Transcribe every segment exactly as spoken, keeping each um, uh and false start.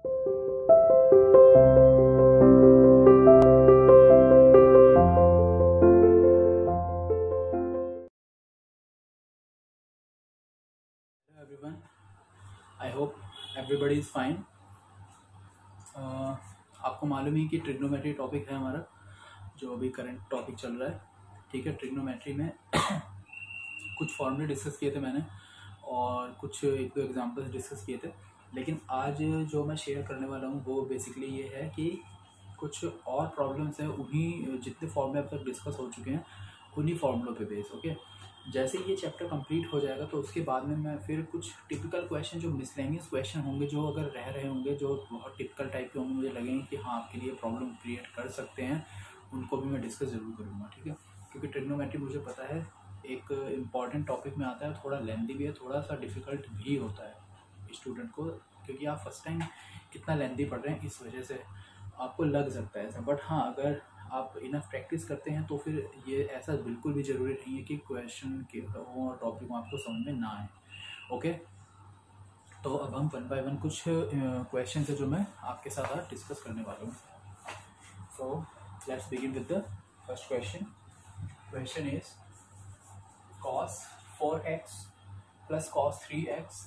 everyone, I hope everybody is fine. uh, आपको मालूम ही कि ट्रिग्नोमेट्री टॉपिक है हमारा, जो अभी करंट टॉपिक चल रहा है. ठीक है, ट्रिग्नोमेट्री में कुछ फॉर्मूले डिस्कस किए थे मैंने और कुछ एक दो एग्जांपल्स डिस्कस किए थे. लेकिन आज जो मैं शेयर करने वाला हूँ वो बेसिकली ये है कि कुछ और प्रॉब्लम्स हैं, उन्हीं जितने फॉर्मूले अब तक डिस्कस हो चुके हैं उन्हीं फॉर्मूलों पे बेस. ओके, जैसे ये चैप्टर कंप्लीट हो जाएगा तो उसके बाद में मैं फिर कुछ टिपिकल क्वेश्चन जो मिसलेनियस क्वेश्चन होंगे, जो अगर रह रहे होंगे, जो बहुत टिपिकल टाइप के होंगे, मुझे लगेंगे कि हाँ आपके लिए प्रॉब्लम क्रिएट कर सकते हैं, उनको भी मैं डिस्कस ज़रूर करूँगा. ठीक है, क्योंकि ट्रिग्नोमेट्री मुझे पता है एक इम्पॉर्टेंट टॉपिक में आता है, थोड़ा लेंथी भी है, थोड़ा सा डिफ़िकल्ट भी होता है स्टूडेंट को, क्योंकि आप फर्स्ट टाइम इतना लेंथी पढ़ रहे हैं, इस वजह से आपको लग सकता है ऐसा. बट हाँ, अगर आप इनफ प्रैक्टिस करते हैं तो फिर ये ऐसा बिल्कुल भी ज़रूरी नहीं है कि क्वेश्चन के और टॉपिक आपको समझ में ना आए. ओके, तो अब हम वन बाय वन कुछ क्वेश्चन है जो मैं आपके साथ आज डिस्कस करने वाला हूँ. So let's begin with the first question. Question is cos four x plus cos three x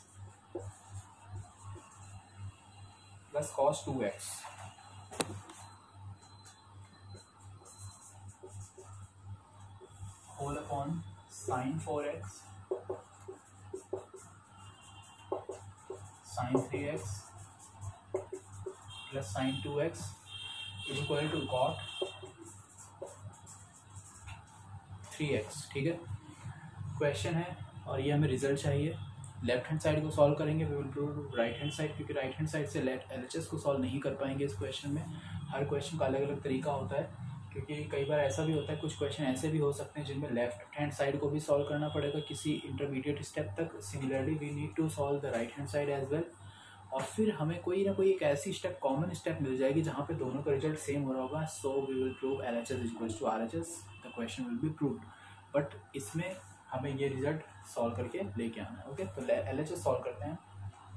plus cos two X whole upon sin four X sin three X plus sin two X is equal to cot three X. ठीक है, question है और ये हमें result चाहिए. Left hand side को solve करेंगे, we will prove right hand side, क्योंकि राइट हैंड साइड से लेफ्ट एलएचएस को सॉल्व नहीं कर पाएंगे इस क्वेश्चन में. हर क्वेश्चन का अलग अलग तरीका होता है, क्योंकि कई बार ऐसा भी होता है, कुछ क्वेश्चन ऐसे भी हो सकते हैं जिनमें लेफ्ट हैंड साइड को भी सॉल्व करना पड़ेगा किसी इंटरमीडिएट स्टेप तक. Similarly we need to solve the right hand side as well. और फिर हमें कोई ना कोई एक ऐसी स्टेप, कॉमन स्टेप मिल जाएगी जहाँ पे दोनों का रिजल्ट सेम हो रहा होगा. So we will prove L H S is equals to R H S. The question will be proved, but इसमें हमें ये रिजल्ट सॉल्व करके लेके आना है. ओके, तो एल एच एस सॉल्व करते हैं.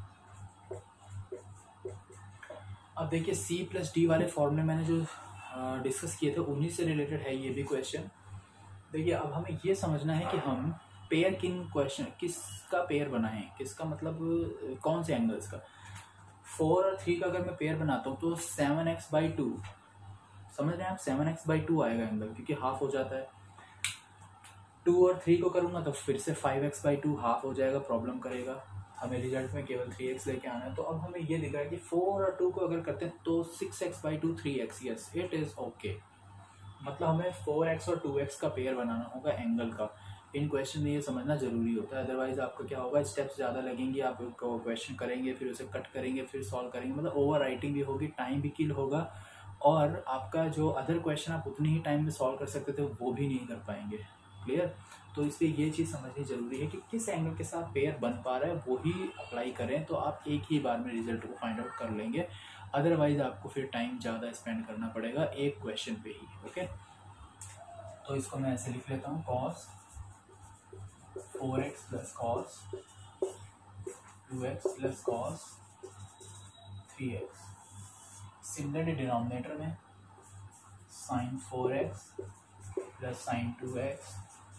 अब देखिए, सी प्लस डी वाले फॉर्मूले मैंने जो डिस्कस किए थे उन्हीं से रिलेटेड है ये भी क्वेश्चन. देखिए, अब हमें ये समझना है कि हम पेयर किन क्वेश्चन किसका पेयर बनाएं, किसका मतलब कौन से एंगल्स का. फोर और थ्री का अगर मैं पेयर बनाता हूँ तो सेवन एक्स बाई टू, समझ रहे हैं आप, सेवन एक्स बाई टू आएगा एंगल, क्योंकि हाफ हो जाता है. टू और थ्री को करूँगा तो फिर से five X by two half हो जाएगा, प्रॉब्लम करेगा. हमें रिजल्ट में केवल थ्री एक्स लेके आना है. तो अब हमें ये दिख रहा है कि फोर और टू को अगर करते हैं तो six X by two three X. Yes, it is okay. मतलब हमें फोर एक्स और टू एक्स का पेयर बनाना होगा एंगल का. इन क्वेश्चन में ये समझना जरूरी होता है, अदरवाइज आपको क्या होगा, स्टेप्स ज़्यादा लगेंगे, आप क्वेश्चन करेंगे, फिर उसे कट करेंगे, फिर सॉल्व करेंगे, मतलब ओवर राइटिंग भी होगी, टाइम भी किल होगा, और आपका जो अदर क्वेश्चन आप उतनी ही टाइम में सॉल्व कर सकते थे वो भी नहीं कर पाएंगे. क्लियर? तो इसलिए ये चीज़ समझनी जरूरी है कि किस एंगल के साथ पेयर बन पा रहा है वो ही अप्लाई करें, तो आप एक ही बार में रिजल्ट को फाइंड आउट कर लेंगे. अदरवाइज आपको फिर टाइम ज़्यादा स्पेंड करना पड़ेगा एक क्वेश्चन पे ही. ओके, तो इसको मैं ऐसे लिख लेता हूँ, cos four x plus cos two x plus cos three X. Similarly denominator में sine four x plus sine two x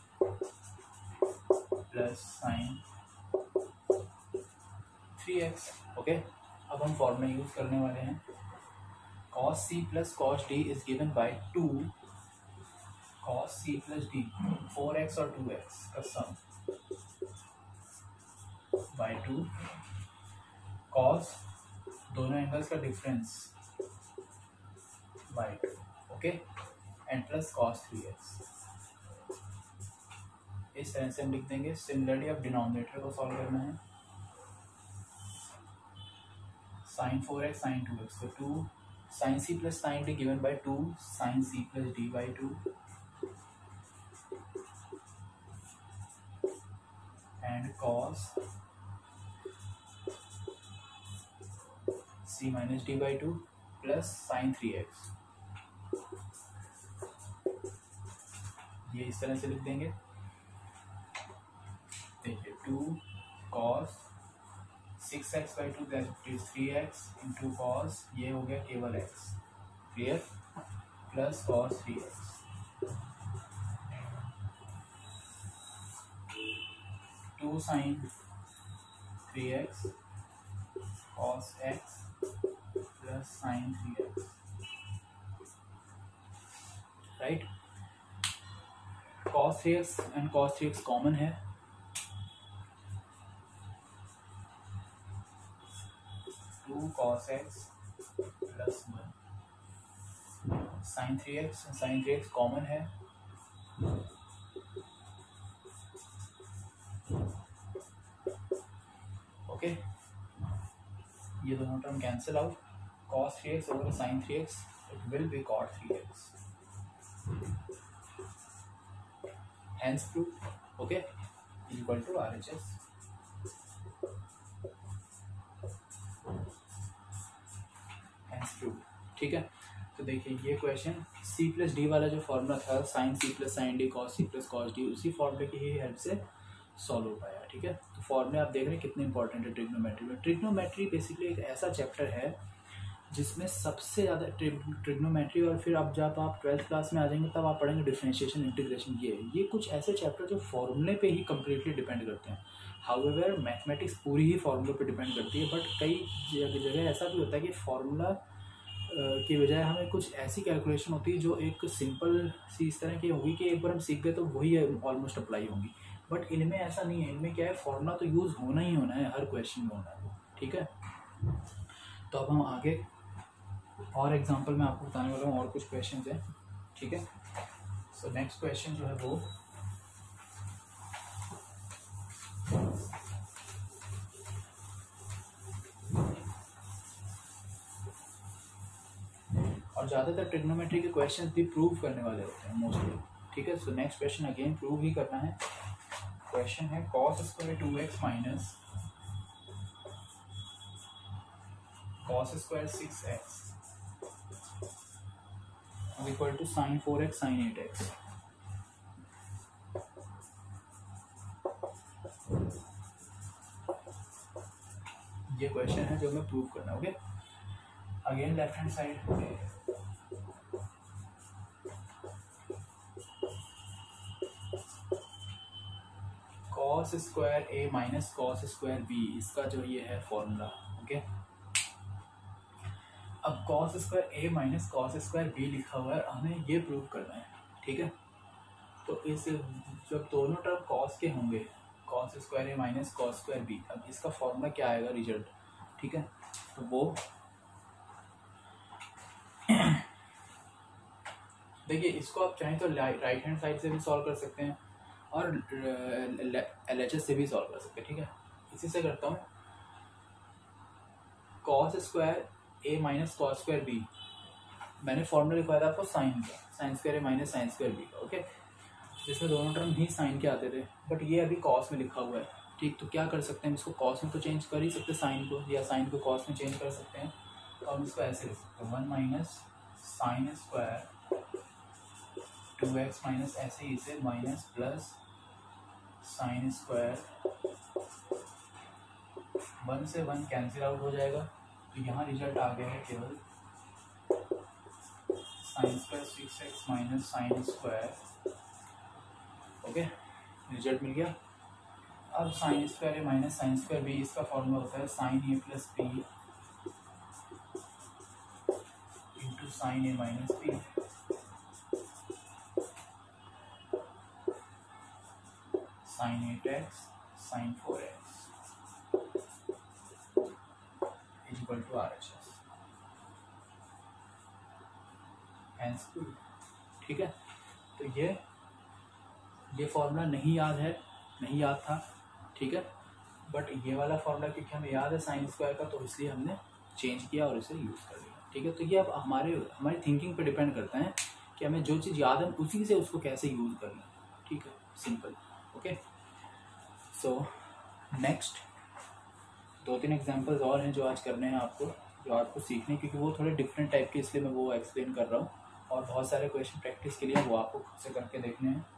plus sine three x. Okay, अब हम फॉर्मूला यूज करने वाले हैं. Cos C plus cos D is given by two cos C plus D, four x और two x का sum, by two cos दोनों angles का difference by two. Okay, and plus cos three x. इस तरह से हम लिख देंगे. सिमिलरली अब डिनोमिनेटर को सॉल्व करना है. Sine four X sine two X, तो two sine C plus sine D given by two sine C plus D by two and cos C minus D by two plus sine three X. ये इस तरह से लिख देंगे. देखिए, two cos six X by two that is three x into cos, ये हो गया केवल X, clear, plus cos three X, two sine three x cos X plus sine three X, right. Cos three X and cos three X common है, two cos X plus one, sine three x sine three X common है, okay, ये दोनों term cancel out, cos three X over sine three X, it will be cot three X, hence proof, okay, equal to R H S. hence proof, ठीक है। तो देखिए ये question C plus D वाला जो formula था, sine C plus sine D cos C plus cos D, उसी फॉर्मूले की ही हेल्प से सॉल्व हो पाया, ठीक है। तो फॉर्मूले आप देख रहे हैं कितने इंपॉर्टेंट है ट्रिग्नोमेट्री में। ट्रिग्नोमेट्री बेसिकली एक ऐसा चैप्टर है जिसमें सबसे ज़्यादा ट्रिग्नोमेट्री, और फिर अब जब आप ट्वेल्थ क्लास में आ जाएंगे तब आप पढ़ेंगे डिफरेंशिएशन, इंटीग्रेशन, ये ये कुछ ऐसे चैप्टर जो फॉर्मूले पे ही कम्प्लीटली डिपेंड करते हैं। हाउएवर मैथमेटिक्स पूरी ही फार्मूले पे डिपेंड करती है, बट कई जगह ऐसा भी होता है कि फार्मूला की बजाय हमें कुछ ऐसी कैलकुलेशन होती है जो एक सिंपल सी इस तरह की होगी कि एक बार हम सीख गए तो वही ऑलमोस्ट अप्लाई होंगी, बट इनमें ऐसा नहीं है। इनमें क्या है, फार्मूला तो यूज़ होना ही होना है, हर क्वेश्चन में होना है, ठीक है। तो अब हम आगे और एग्जांपल मैं आपको बताने वाला हूँ, और कुछ क्वेश्चन हैं, ठीक है। सो नेक्स्ट क्वेश्चन जो है वो और ज़्यादातर ट्रिग्नोमेट्री के क्वेश्चन भी प्रूव करने वाले होते हैं मोस्टली, ठीक है। So next question again prove ही करना है। क्वेश्चन है cos square two x minus cos square six X equal to sine four X sine eight X. ये क्वेश्चन है जो हमें प्रूव करना है, okay. Again left hand side cos square A minus cos square B, इसका जो ये है फॉर्मूला, ओके। अब cos square A minus cos square B लिखा हुआ है, हमें ये प्रूव करना है, ठीक है। तो इस जब दोनों टर्म कॉस के होंगे, cos square A minus cos square B, अब इसका फॉर्मूला क्या आएगा, रिजल्ट, ठीक है। तो वो देखिए, इसको आप चाहें तो राइट हैंड साइड से भी सॉल्व कर सकते हैं और एल एच एस से भी सॉल्व कर सकते हैं, ठीक है। इसी से करता हूँ, cos square A minus cos square B, मैंने फॉर्मूला लिखवाया था आपको साइन का, sine square A minus sine square B का, ओके, जिसमें दोनों टर्म ही साइन के आते थे, बट ये अभी कॉस में लिखा हुआ है, ठीक। तो क्या कर सकते हैं, इसको कॉस में तो चेंज कर ही सकते हैं साइन को, या साइन को कॉस में चेंज कर सकते हैं, तो हम इसको ऐसे लिख सकते हैं, one minus sine square two x minus, ऐसे ही इसे minus plus sine square, one से वन कैंसिल आउट हो जाएगा, तो यहाँ रिजल्ट आ गया है केवल sine square six X minus sine square, okay, result मिल गया। अब sine square A minus sine square B, इसका फॉर्मूला होता है sine A plus B into sine A minus B, sine eight X sine four x equal to R H S, hence proof, ठीक है। तो ये ये फॉर्मूला नहीं याद है, नहीं याद था, ठीक है, बट ये वाला फॉर्मूला क्योंकि हमें याद है साइन स्क्वायर का, तो इसलिए हमने चेंज किया और इसे यूज़ कर लिया, ठीक है। तो ये अब हमारे हमारी थिंकिंग पे डिपेंड करता है कि हमें जो चीज़ याद है उसी से उसको कैसे यूज़ करना है, ठीक है, सिंपल, ओके। सो नेक्स्ट दो तीन एग्जांपल्स और हैं जो आज करने हैं आपको, जो आपको सीखने, क्योंकि वो थोड़े डिफरेंट टाइप के, इसलिए मैं वो एक्सप्लेन कर रहा हूँ, और बहुत सारे क्वेश्चन प्रैक्टिस के लिए वो आपको खुद से करके देखने हैं।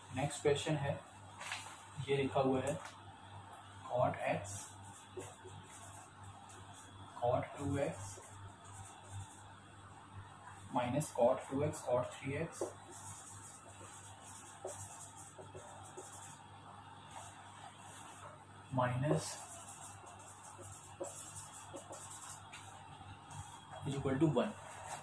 नेक्स्ट क्वेश्चन है, ये लिखा हुआ है cot X cot two x minus cot two X cot three x minus is equal to one.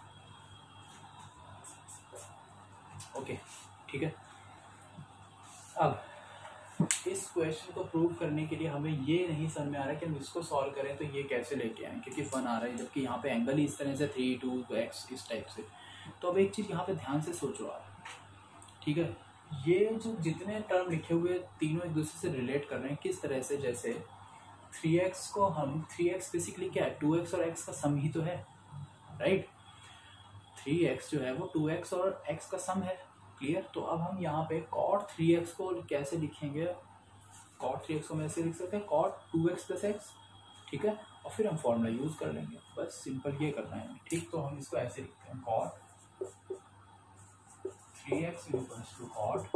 Okay, ठीक है। अब इस क्वेश्चन को प्रूव करने के लिए हमें ये नहीं समझ में आ रहा है कि हम इसको सॉल्व करें तो ये कैसे लेके आए, क्योंकि वन आ रहा है जबकि यहाँ पे एंगल ही इस तरह से थ्री टू एक्स इस टाइप से। तो अब एक चीज़ यहाँ पे ध्यान से सोचो आप, ठीक है, ये जो जितने टर्म लिखे हुए तीनों एक दूसरे से रिलेट कर रहे हैं किस तरह से, जैसे थ्री एक्स को हम थ्री एक्स बेसिकली क्या है, टू एक्स और एक्स का सम ही तो है, राइट। थ्री एक्स जो है वो टू एक्स और एक्स का सम है, क्लियर। तो अब हम यहाँ पे कॉट थ्री एक्स को कैसे लिखेंगे, कॉट थ्री एक्स को हम ऐसे लिख सकते हैं cot two x plus x, ठीक है, और फिर हम फॉर्मूला यूज कर लेंगे, बस सिंपल ये करना है, ठीक। तो हम इसको ऐसे लिखते हैं cot three x equals to cot,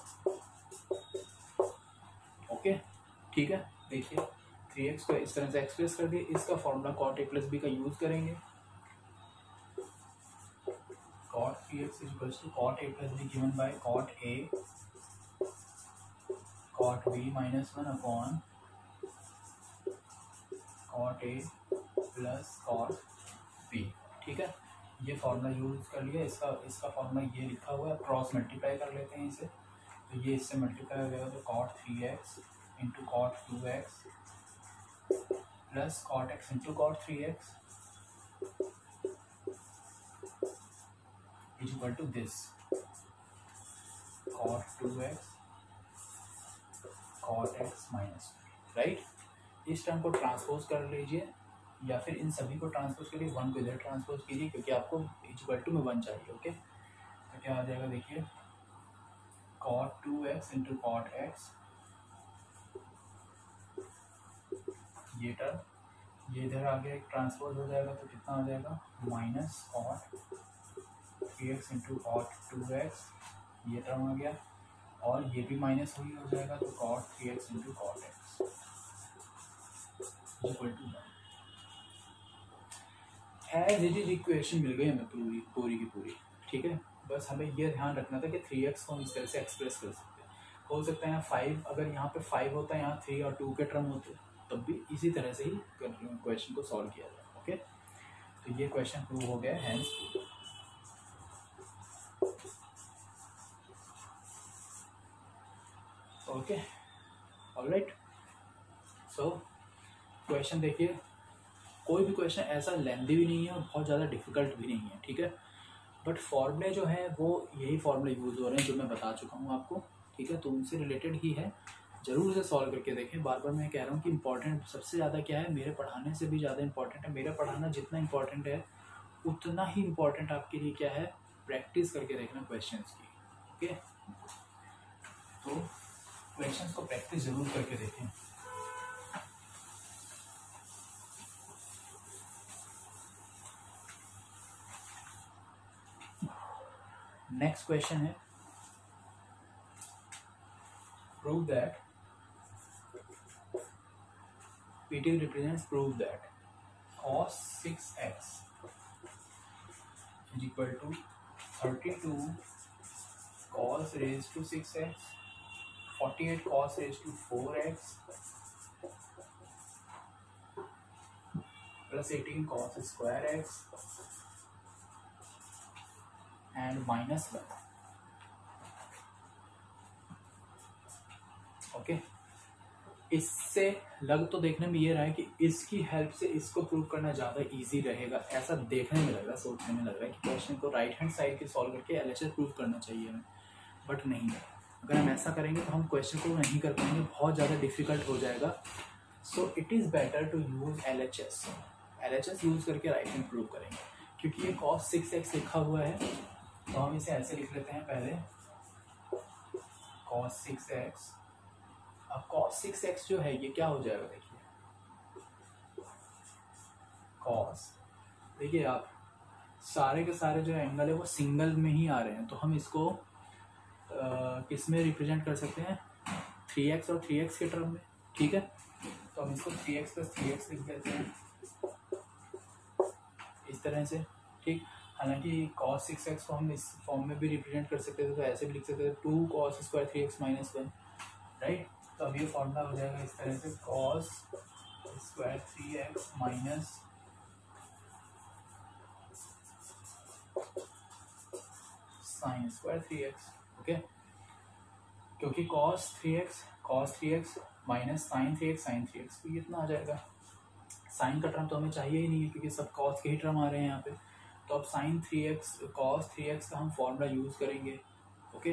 okay, ठीक है। देखिए थ्री एक्स को इस तरह से एक्सप्रेस कर दिए, इसका formula cot a plus b का यूज करेंगे, cot three x is equals to cot a plus b given by cot a cot b minus one upon cot a plus cot b, ठीक है। ये formula use कर लिया, इसका इसका formula ये लिखा हुआ है, क्रॉस मल्टीप्लाई कर लेते हैं इसे, तो ये इससे मल्टीप्लाई हो जाएगा तो cot three x into cot two x plus cot x into cot three x is equal to this cot two x cot x minus, right. इस टर्म को ट्रांसपोज कर लीजिए या फिर इन सभी को ट्रांसपोज करिए, वन को इधर ट्रांसपोज कीजिए क्योंकि आपको इक्वल टू में वन चाहिए, ओके। तो क्या आ जाएगा, देखिए cot two x into cot x, ये टर्म ये इधर आगे ट्रांसपोज हो जाएगा तो कितना आ जाएगा, minus cot three x into cot two x, ये टर्म आ गया, और ये भी माइनस वही हो जाएगा तो cot three x into cot x equal to one. As it is equation मिल गई हमें पूरी पूरी की पूरी, ठीक है। बस हमें यह ध्यान रखना था कि थ्री एक्स को हम इस तरह से एक्सप्रेस कर सकते हैं, हो सकता है यहाँ फाइव, अगर यहाँ पे फाइव होता है, यहाँ थ्री और टू के टर्म होते तब भी इसी तरह से ही क्वेश्चन को सॉल्व किया जाए, ओके। तो ये क्वेश्चन प्रूव हो गया, hence okay, alright. So question देखिए, कोई भी क्वेश्चन ऐसा लेंथी भी नहीं है और बहुत ज़्यादा डिफिकल्ट भी नहीं है, ठीक है। बट फॉर्मूले जो है वो यही फॉर्मूले यूज़ हो रहे हैं जो मैं बता चुका हूँ आपको, ठीक है। तो उनसे रिलेटेड ही है, ज़रूर से सॉल्व करके देखें। बार बार मैं कह रहा हूँ कि इंपॉर्टेंट सबसे ज़्यादा क्या है, मेरे पढ़ाने से भी ज़्यादा इंपॉर्टेंट है, मेरा पढ़ाना जितना इंपॉर्टेंट है उतना ही इम्पॉर्टेंट आपके लिए क्या है, प्रैक्टिस करके देखना क्वेश्चंस की, ओके। तो क्वेश्चंस को प्रैक्टिस जरूर करके देखें। नेक्स्ट क्वेश्चन है, prove that PT represents prove that cos six x is equal to thirty two cos raised to six x, forty eight cos raised to four x plus eighteen cos square x and minus one, okay. इससे लग तो देखने में ये रहा है कि इसकी हेल्प से इसको प्रूव करना ज़्यादा इजी रहेगा, ऐसा देखने में लग रहा है, सोचने में लग रहा है कि क्वेश्चन को राइट हैंड साइड के सॉल्व करके एलएचएस प्रूव करना चाहिए हमें, बट नहीं है। अगर हम ऐसा करेंगे तो हम क्वेश्चन को नहीं कर पाएंगे, बहुत ज़्यादा डिफिकल्ट हो जाएगा। So it is better to use LHS, LHS use करके राइट हैंड प्रूव करेंगे, क्योंकि ये cos सिक्स एक्स लिखा हुआ है तो हम इसे ऐसे लिख लेते हैं पहले, cos सिक्स एक्स। अब cos सिक्स एक्स जो है ये क्या हो जाएगा, देखिए cos, देखिए आप सारे के सारे जो एंगल है वो सिंगल में ही आ रहे हैं, तो हम इसको किस में रिप्रेजेंट कर सकते हैं, थ्री एक्स और थ्री एक्स के टर्म में, ठीक है। तो हम इसको three x plus three x लिख देते हैं इस तरह से, ठीक। हालांकि कॉस सिक्स एक्स को हम इस फॉर्म में भी रिप्रेजेंट कर सकते थे, तो ऐसे भी लिख सकते थे two cos square three x minus one, right. तो अब ये फॉर्मूला हो जाएगा इस तरह से, cos square three x minus sine square three x, okay. क्योंकि cos three x cos three x minus sine three x sine three x, तो ये इतना आ जाएगा। साइन का टर्म तो हमें चाहिए ही नहीं है क्योंकि सब कॉस के ही टर्म आ रहे हैं यहाँ पे। तो अब sine three x cos three x का हम फॉर्मूला यूज करेंगे, ओके।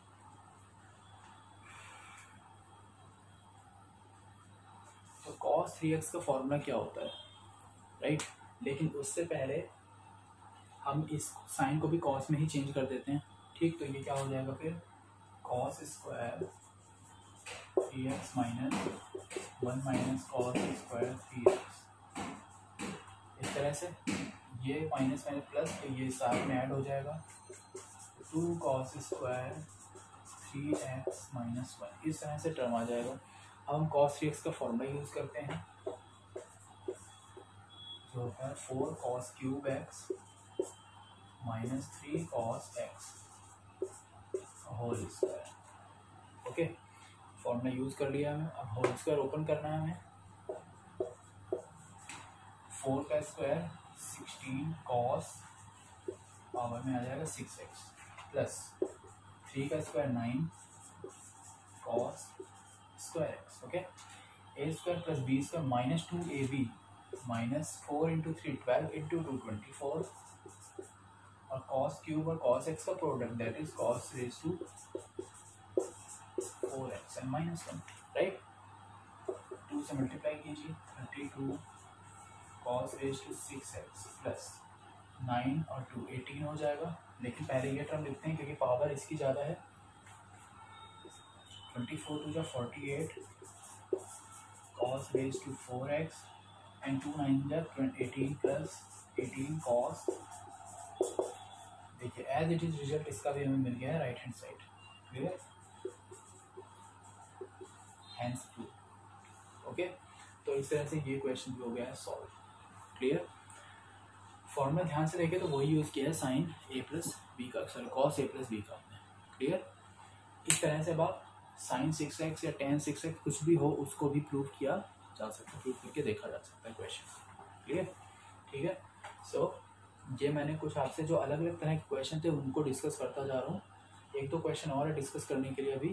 तो कॉस थ्री एक्स का फॉर्मूला क्या होता है, राइट। लेकिन उससे पहले हम इस साइन को भी कॉस में ही चेंज कर देते हैं, ठीक। तो ये क्या हो जाएगा फिर, cos square three x minus one minus cos square three x, इस तरह से। ये माइनस माइनस प्लस, तो ये साथ में ऐड हो जाएगा, two cos square three x minus one, इस तरह से टर्म आ जाएगा। अब हम कॉस थ्री एक्स का फॉर्मूला यूज करते हैं जो होता है four cos cube x minus three cos x whole square, okay. Formula use कर लिया हमें। अब होल स्क्वायर ओपन करना है हमें, फोर का स्क्वायर सिक्सटीन कॉस पावर में आ जाएगा सिक्स एक्स प्लस थ्री का square nine cos square x, okay. A square plus b square minus two a b minus four into three twelve into two twenty four, और cos cube और cos x का product that is cos raise to four x and minus one, right. Two से multiply कीजिए, thirty two cos raise to six x plus nine और two eighteen हो जाएगा। लेकिन पहले ये टर्म लिखते हैं क्योंकि पावर इसकी ज़्यादा है। ट्वेंटी फोर टू जा forty eight cos raise to four x and two nine जा एटीन प्लस एटीन कॉस, देखिए एज इट इज रिजल्ट इसका भी हमें मिल गया है right hand side, clear, hence to, okay. तो इस तरह से ये क्वेश्चन भी हो गया है सॉल्व, क्लियर। फॉर्मूला ध्यान से देखें तो वही यूज़ किया है, साइन ए प्लस बी का, sorry cos a plus b का हमने, क्लियर। इस तरह से अब आप साइन सिक्स एक्स या टेन सिक्स एक्स कुछ भी हो उसको भी प्रूव किया जा सकता है, प्रूव करके देखा जा सकता है क्वेश्चन, क्लियर, ठीक है। सो so, ये मैंने कुछ आपसे जो अलग अलग तरह के क्वेश्चन थे उनको डिस्कस करता जा रहा हूँ। एक दो क्वेश्चन और है डिस्कस करने के लिए अभी।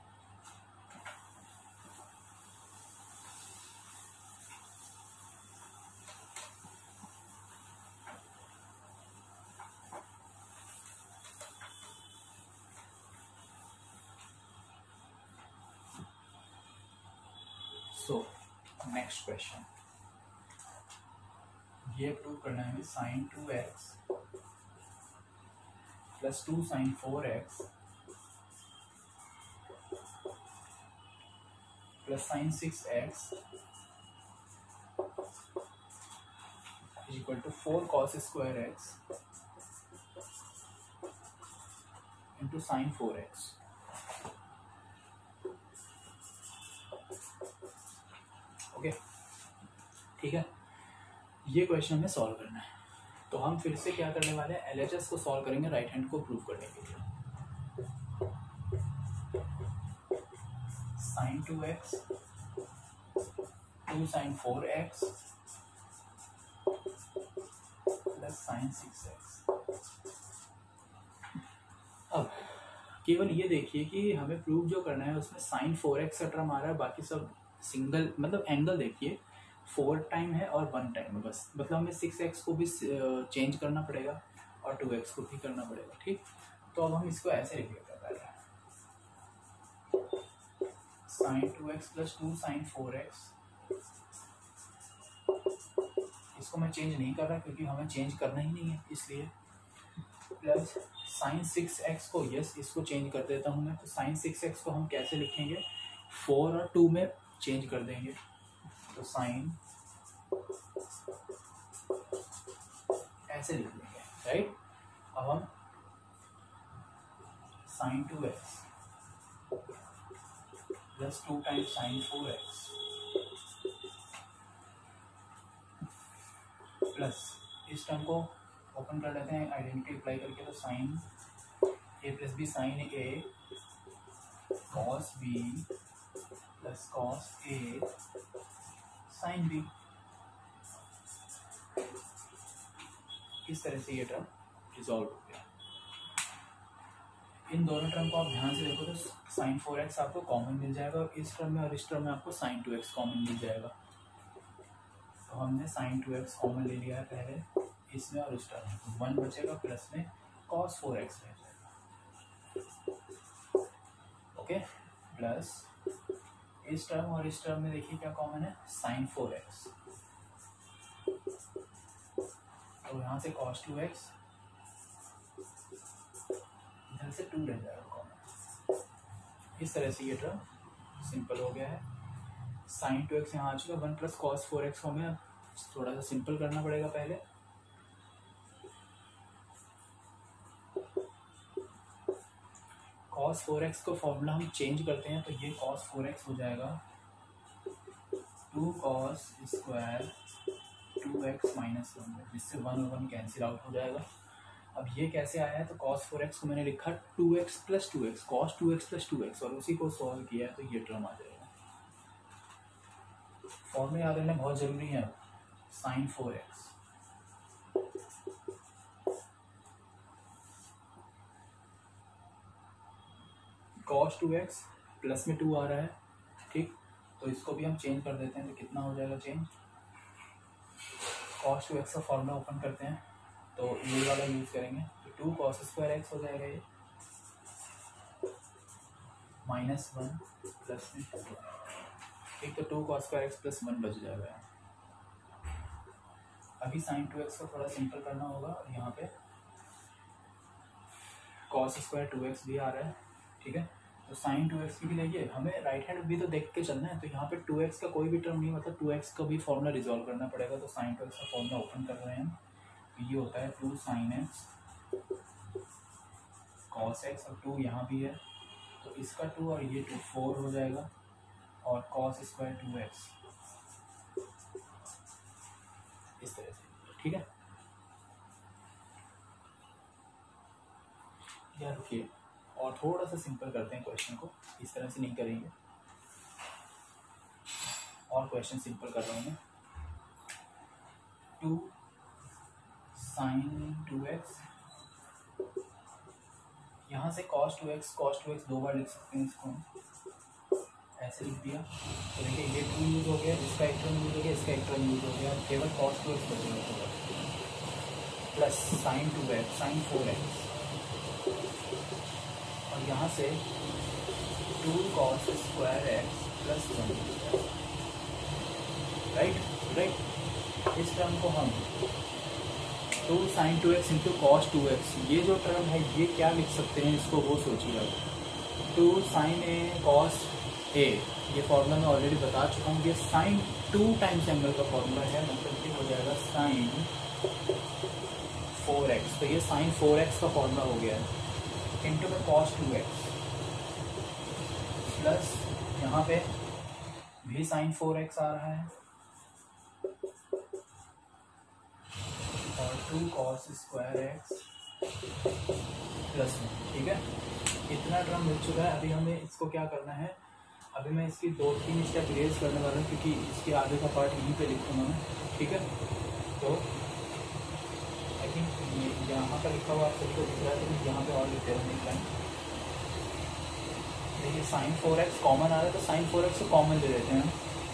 सो नेक्स्ट क्वेश्चन ये प्रूव करना है, sine two x plus two sine four x plus sine six x is equal to four cos square x into sine four x. Okay, ठीक है। ये क्वेश्चन हमें सॉल्व करना है, तो हम फिर से क्या करने वाले हैं, एल एच एस को सॉल्व करेंगे राइट हैंड को प्रूव करने के लिए। Sine two x two sine four x plus sine six x. अब केवल ये देखिए कि हमें प्रूव जो करना है उसमें साइन फोर एक्स का टर्म आ रहा है, बाकी सब सिंगल, मतलब एंगल देखिए फोर टाइम है और वन टाइम है बस, मतलब हमें सिक्स एक्स को भी चेंज करना पड़ेगा और टू एक्स को भी करना पड़ेगा, ठीक। तो अब हम इसको ऐसे लिख लेते हैं, पहले sine two x plus two sine four x, इसको मैं चेंज नहीं कर रहा क्योंकि हमें चेंज करना ही नहीं है इसलिए, प्लस साइन सिक्स एक्स को, यस इसको चेंज कर देता हूँ मैं। तो साइन सिक्स एक्स को हम कैसे लिखेंगे, फोर और टू में चेंज कर देंगे, तो साइन ऐसे लिख लेंगे, राइट। अब हम sine two x plus two times sine four x plus इस टर्म को ओपन कर लेते हैं आइडेंटिटी अप्लाई करके, तो sine A plus b sine a cos b plus cos a sine b. इस तरह से ये टर्म रिजॉल्व हो गया। इन दोनों टर्म को आप ध्यान से देखो तो साइन फोर एक्स आपको कॉमन मिल जाएगा और इस टर्म में और इस टर्म में आपको साइन टू एक्स कॉमन मिल जाएगा। तो हमने साइन टू एक्स कॉमन ले लिया है पहले इसमें और इस टर्म में, तो वन बचेगा प्लस में कॉस फोर एक्स रह जाएगा। ओके, प्लस इस टर्म और इस टर्म में देखिए क्या कॉमन है, साइन फोर एक्स, तो यहाँ से कॉस टू एक्स इधर से टू रह जाएगा कॉमन। इस तरह से ये टर्म सिंपल हो गया है। साइन टू एक्स यहाँ आ चुका, one plus cos four x को हमें थोड़ा सा सिंपल करना पड़ेगा पहले। कॉस फोर एक्स को फॉर्मूला हम चेंज करते हैं, तो ये कॉस फोर एक्स हो जाएगा two cos square two x minus one, जिससे वन और वन कैंसिल आउट हो जाएगा। अब ये कैसे आया है, तो कॉस फोर एक्स को मैंने लिखा two x plus two x, cos two x plus two x, और उसी को सॉल्व किया है तो ये टर्म आ जाएगा। फॉर्मूला याद रखना बहुत जरूरी है। Sine four x cos two x plus में टू आ रहा है, ठीक, तो इसको भी हम चेंज कर देते हैं, तो कितना हो जाएगा चेंज, कॉस टू एक्स का फॉर्मूला ओपन करते हैं तो ये वाला यूज करेंगे, तो टू कॉस स्क्वायर एक्स हो जाएगा ये माइनस वन प्लस में टू, ठीक, तो two cos square x plus one बच जाएगा। अभी साइन टू एक्स को थोड़ा सिंपल करना होगा, और यहाँ पे कॉस स्क्वायर टू एक्स भी आ रहा है, ठीक है, तो साइन टू एक्स की भी लेंगे, हमें राइट हैंड भी तो देख के चलना है, तो यहाँ पे टू एक्स का कोई भी टर्म नहीं, मतलब टू एक्स का भी फॉर्मूला रिजॉल्व करना पड़ेगा। तो साइन टू एक्स का फॉर्मूला ओपन कर रहे हैं हम, तो ये होता है two sine x cos x, और टू यहाँ भी है तो इसका टू और ये टू फोर हो जाएगा, और कॉस स्क्वायर टू एक्स इस तरह से, ठीक है। यार रुकिए और थोड़ा सा सिंपल करते हैं क्वेश्चन को, इस तरह से नहीं करेंगे, और क्वेश्चन सिंपल कर रहा हूँ मैं। टू साइन टू एक्स, यहाँ से cos two x, cos two x दो बार लिख सकते हैं, इसको ऐसे लिख दिया, तो देखिए ये टू यूज हो गया, इसका एक टर्म यूज हो गया, इसका एक टर्म यूज हो गया, केवल कॉस टू एक्स बचेगा, plus sine two x sine four x, और यहाँ से two cos square x plus one, right right इस टर्म को हम two sine two x into cos two x, ये जो टर्म है ये क्या लिख सकते हैं, इसको वो सोचिएगा, two sine a cos a, ये फॉर्मूला मैं ऑलरेडी बता चुका हूँ, ये साइन टू टाइम्स एंगल का फॉर्मूला है, मतलब ये हो जाएगा साइन फोर एक्स, तो ये साइन फोर एक्स का फॉर्मूला हो गया है, इंटू में कॉस टू एक्स प्लस यहाँ पे भी साइन फोर एक्स आ रहा है, और two cos square x plus में, ठीक है, इतना टर्म मिल चुका है। अभी हमें इसको क्या करना है, अभी मैं इसकी दो तीन स्टेप इरेज करने वाला हूँ, क्योंकि इसके आगे का पार्ट यहीं पे लिखूँगा मैं, ठीक है, तो आई थिंक यहाँ पर लिखा हुआ आप सभी को दिख रहा है, तो यहाँ पे और लिख दे रहा हूँ लाइन, देखिए साइन फोर एक्स कॉमन आ रहा है, तो साइन फोर एक्स को कॉमन ले लेते हैं,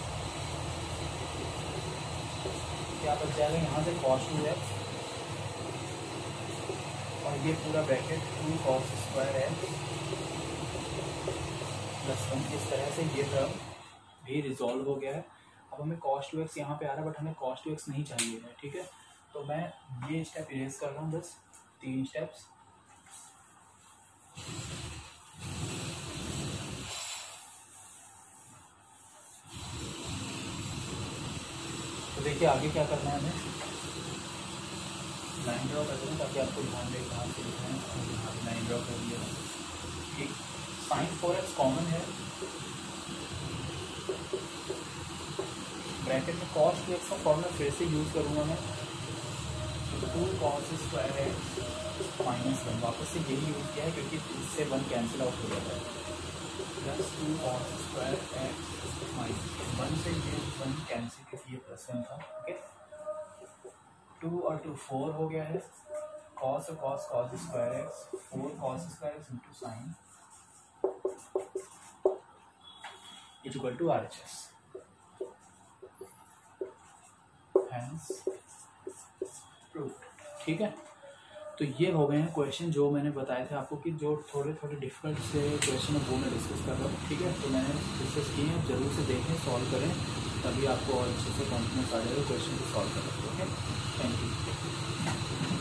क्या बच जाएगा यहाँ से कॉस टू एक्स, और ये पूरा bracket two cos square x plus one, इस तरह से ये टर्म भी रिजॉल्व हो गया है। अब हमें कॉस टू एक्स यहाँ पे आ रहा है, बट हमें कॉस टू एक्स नहीं चाहिए है, ठीक है, तो मैं ये स्टेप इरेज कर रहा हूँ, बस तीन स्टेप्स। तो देखिए आगे क्या करना है, हमें लाइन ड्रॉ कर देना ताकि आपको ध्यान रहे कहाँ से लिखना है, यहाँ लाइन ड्रॉ कर दिया। ठीक, साइन फोर एक्स कॉमन है, ब्रैकेट में कॉस टू एक्स का फॉर्मूला फिर से यूज़ करूँगा मैं, two cos square x minus one, वापस से यही यूज़ किया है क्योंकि इससे वन कैंसिल आउट हो जाता है, plus two cos square x minus one से ये वन कैंसिल क्योंकि ये प्लस वन था। ओके, टू और टू फोर हो गया है, कॉस और cos cos square x, four cos square x into sine is equal to R H S, hence proved. ठीक है, तो ये हो गए हैं क्वेश्चन जो मैंने बताए थे आपको कि जो थोड़े थोड़े डिफिकल्ट से क्वेश्चन है वो मैं डिस्कस कर रहा हूँ। ठीक है, तो मैंने डिस्कस किए हैं, जरूर से देखें, सॉल्व करें, तभी आपको और अच्छे से कॉन्फिडेंस आ जाएगा क्वेश्चन को सॉल्व करने को। Okay, thank you.